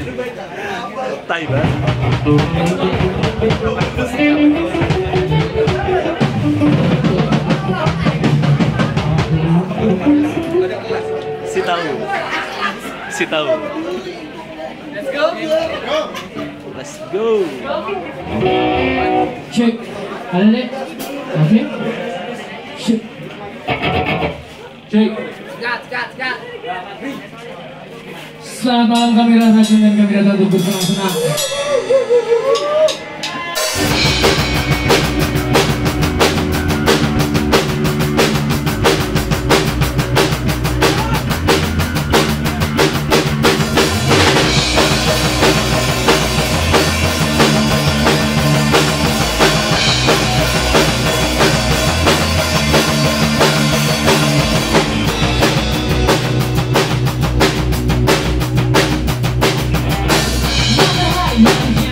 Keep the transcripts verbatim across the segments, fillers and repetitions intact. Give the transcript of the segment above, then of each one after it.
Tai banget. Si tahu. Si tahu. Let's go. Let's go. Check. Ada deh. Oke. Check. Check. Gat, gat, gat. Selamat malam kami rasakan dan kami datang untuk bersenang-senang. Yeah.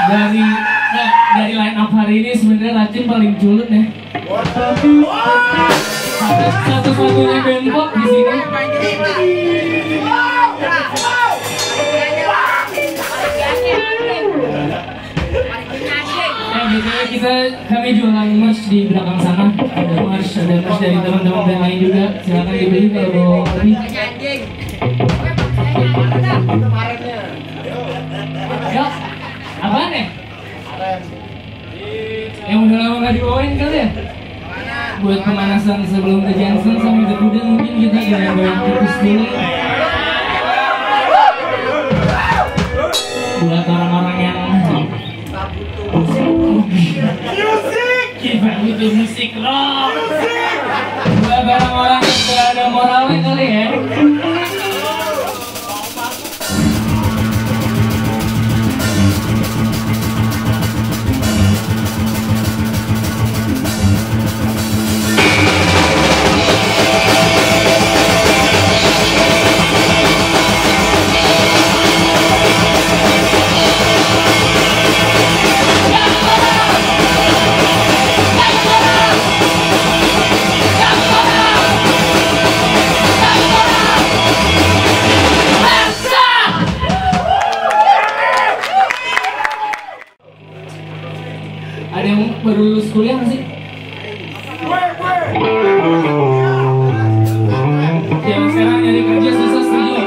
dari nah, dari line up hari ini sebenarnya Racun paling culun ya. Satu satu-satunya band pop di sini. Ya biasanya kita kami jualan merch di belakang sana. Ada merch, ada merch dari teman-teman band lain juga. Silakan dibeli kalau mau lebih. Ya, apaan ya? Yang udah lama gak dibawain kali ya? Buat pemanasan sebelum ke Johnson sama The Buddha mungkin kita goyang-goyang tipis dulu. Buat orang-orang yang musik, kita butuh musik rock. Buat orang-orang yang gak ada moralnya kali ya. Ada yang baru lulus kuliah nggak sih? Yang sekarang nyari kerja susah setuju.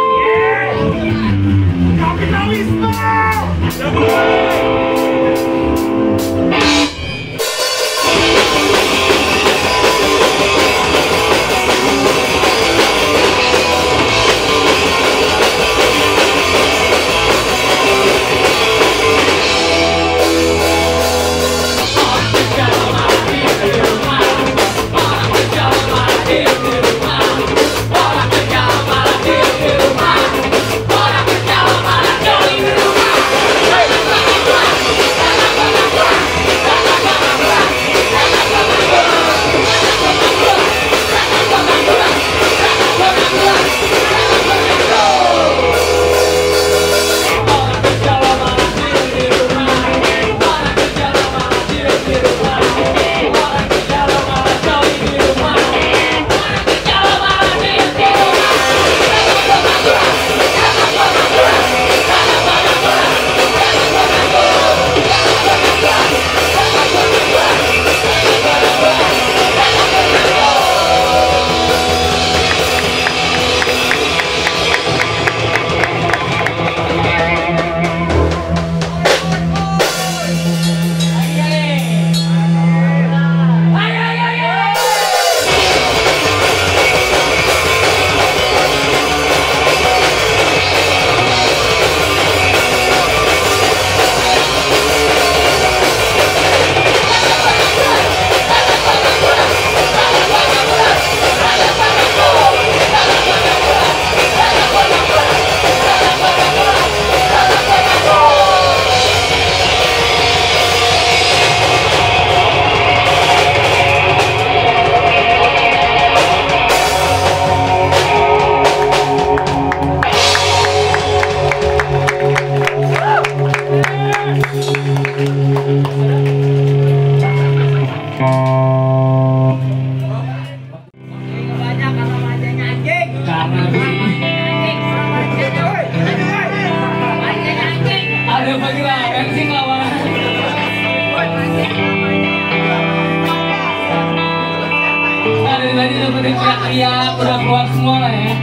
Teriak-teriak udah keluar semua lah ya.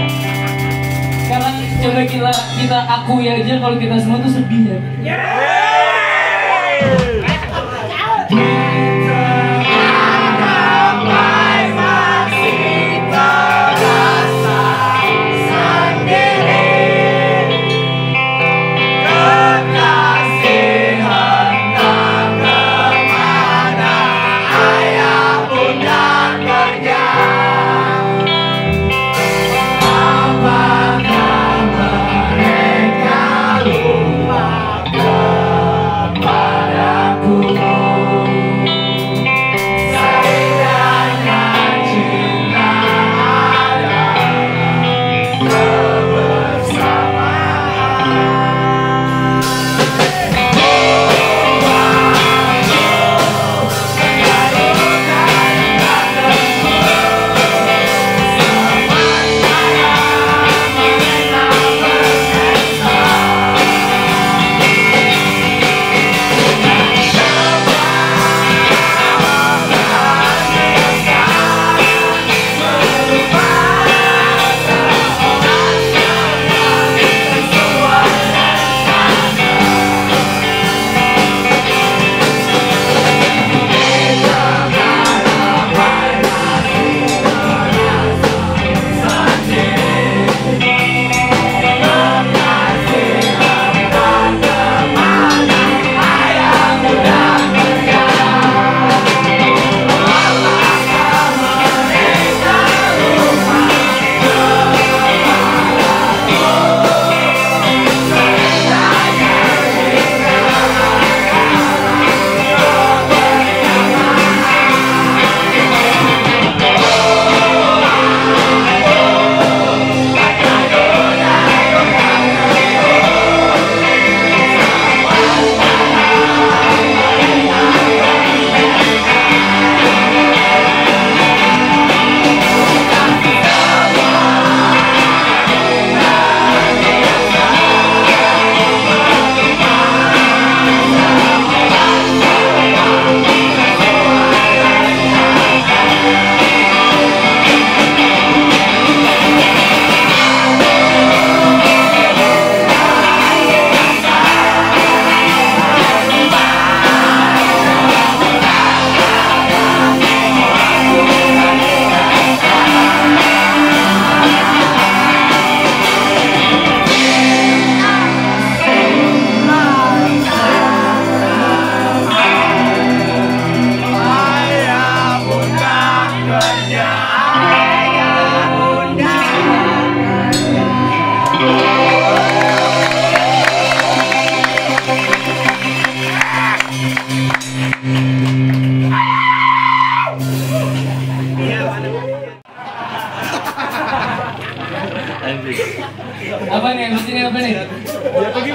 Sekarang coba kita kita akui aja kalau kita semua tuh sedih ya.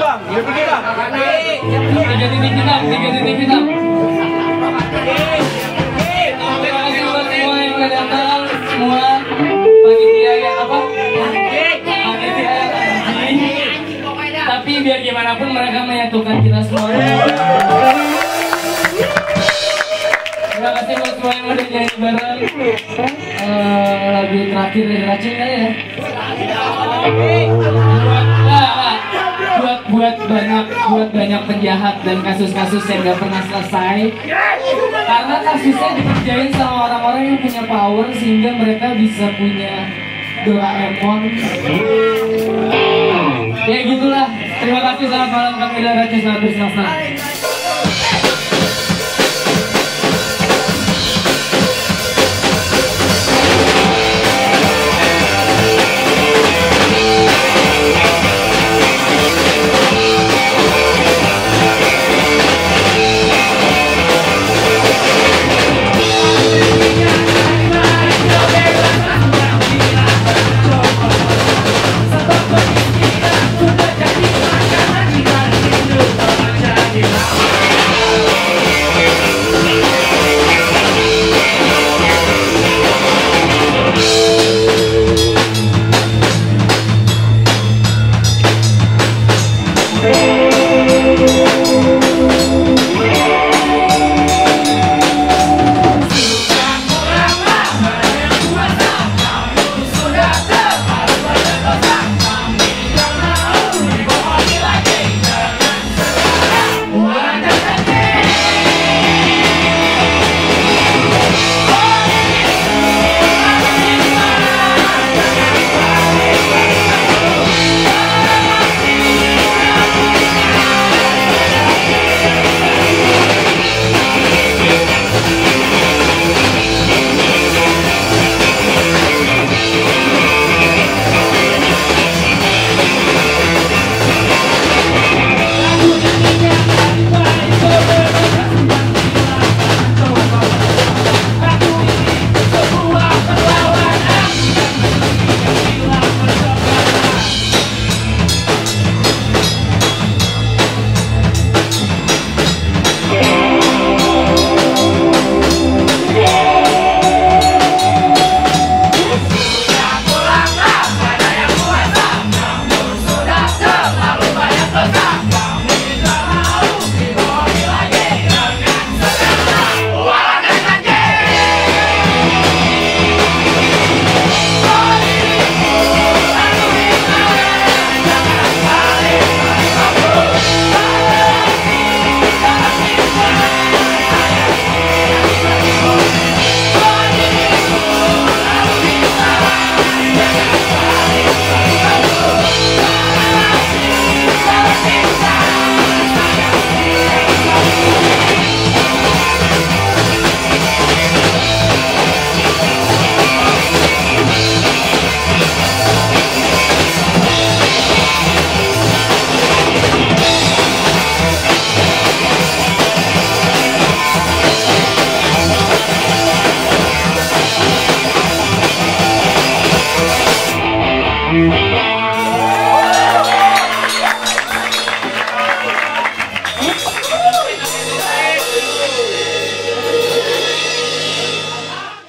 bang, dia pergi bang. Tiga titik hitam, tiga titik hitam. Terima kasih buat semua yang udah datang, semua panitia yang apa? Panitia yang anjing. Tapi biar gimana pun mereka menyatukan kita semua. Terima kasih buat semua yang udah nyanyi bareng. Uh, lagu terakhir dari Racun kali ya. Buat, nah, buat buat banyak buat banyak penjahat dan kasus-kasus yang gak pernah selesai. Karena kasusnya dikerjain sama orang-orang yang punya power sehingga mereka bisa punya Doraemon. Ya gitulah. Terima kasih, selamat malam, kami dari Racun, selamat bersenang-senang. Thank you.